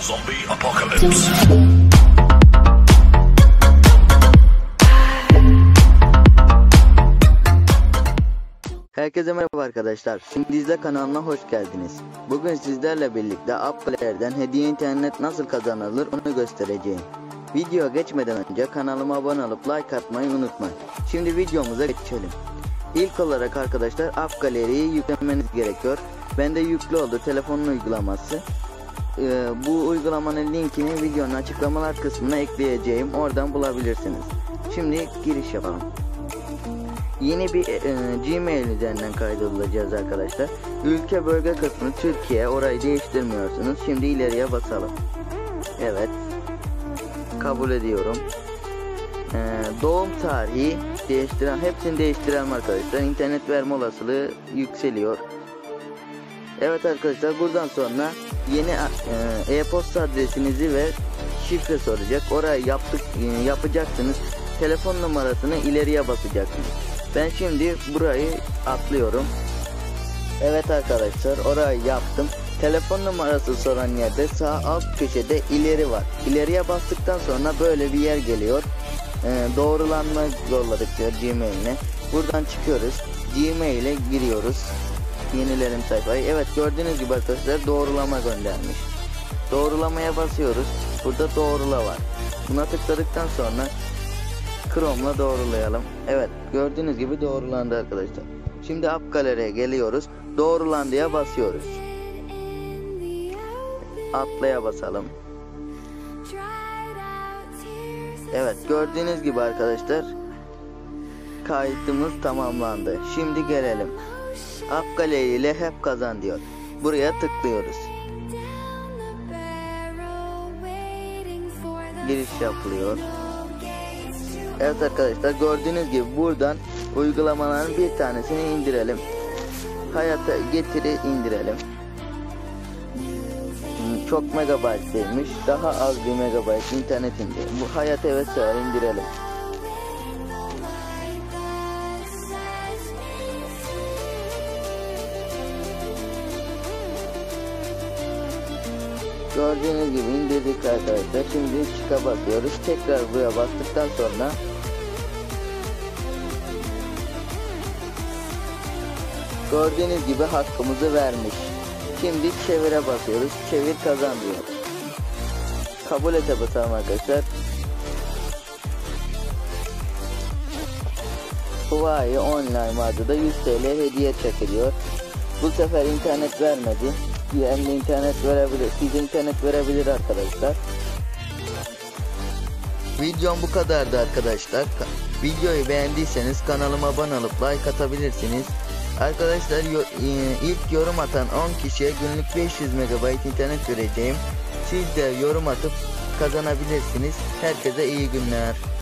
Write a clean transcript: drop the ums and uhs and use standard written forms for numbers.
Zombie Apocalypse. Herkese merhaba arkadaşlar. Şimdi izle kanalına hoş geldiniz. Bugün sizlerle birlikte Apple'lerden hediye internet nasıl kazanılır onu göstereceğim. Video geçmeden önce kanalıma abone olup like atmayı unutmayın. Şimdi videomuza geçelim. İlk olarak arkadaşlar App Gallery'yi yüklemeniz gerekiyor. Bende yüklü oldu, telefonun uygulaması. Bu uygulamanın linkini videonun açıklamalar kısmına ekleyeceğim. Oradan bulabilirsiniz. Şimdi giriş yapalım. Yeni bir Gmail üzerinden kaydolacağız arkadaşlar. Ülke bölge kısmı Türkiye, orayı değiştirmiyorsunuz. Şimdi ileriye basalım. Evet. Kabul ediyorum. Doğum tarihi değiştiren, hepsini değiştirelim arkadaşlar. İnternet verme olasılığı yükseliyor. Evet arkadaşlar, buradan sonra yeni e-posta adresinizi ve şifre soracak. Orayı yapacaksınız. Telefon numarasını ileriye basacaksınız. Ben şimdi burayı atlıyorum. Evet arkadaşlar, orayı yaptım. Telefon numarası soran yerde sağ alt köşede ileri var. İleriye bastıktan sonra böyle bir yer geliyor. Doğrulanma yolladık diyor Gmail'ine. Buradan çıkıyoruz. Gmail'e giriyoruz. Yenilerim sayfayı. Evet, gördüğünüz gibi arkadaşlar doğrulama göndermiş. Doğrulamaya basıyoruz. Burada doğrula var. Buna tıkladıktan sonra Chrome'la doğrulayalım. Evet, gördüğünüz gibi doğrulandı arkadaşlar. Şimdi App Gallery'e geliyoruz. Doğrulandıya basıyoruz. Atlaya basalım. Evet, gördüğünüz gibi arkadaşlar kaydımız tamamlandı. Şimdi gelelim. App Gallery ile hep kazan diyor. Buraya tıklıyoruz. Giriş yapılıyor. Evet arkadaşlar, gördüğünüz gibi buradan uygulamaların bir tanesini indirelim. Hayata Getiri indirelim. Çok megabayt değilmiş. Daha az bir megabayt internet indirelim. Bu Hayata vesaire indirelim. Gördüğünüz gibi indirdik arkadaşlar. Şimdi çıka basıyoruz. Tekrar buraya bastıktan sonra gördüğünüz gibi hakkımızı vermiş. Şimdi çevire basıyoruz. Çevir kazan diyor. Kabul ete basalım arkadaşlar. Huawei online mağazada 100 TL hediye çekiliyor. Bu sefer internet vermedi. Hem de internet verebilir. Size internet verebilir arkadaşlar. Videom bu kadardı arkadaşlar. Videoyu beğendiyseniz kanalıma abone olup like atabilirsiniz. Arkadaşlar ilk yorum atan 10 kişiye günlük 500 MB internet vereceğim. Siz de yorum atıp kazanabilirsiniz. Herkese iyi günler.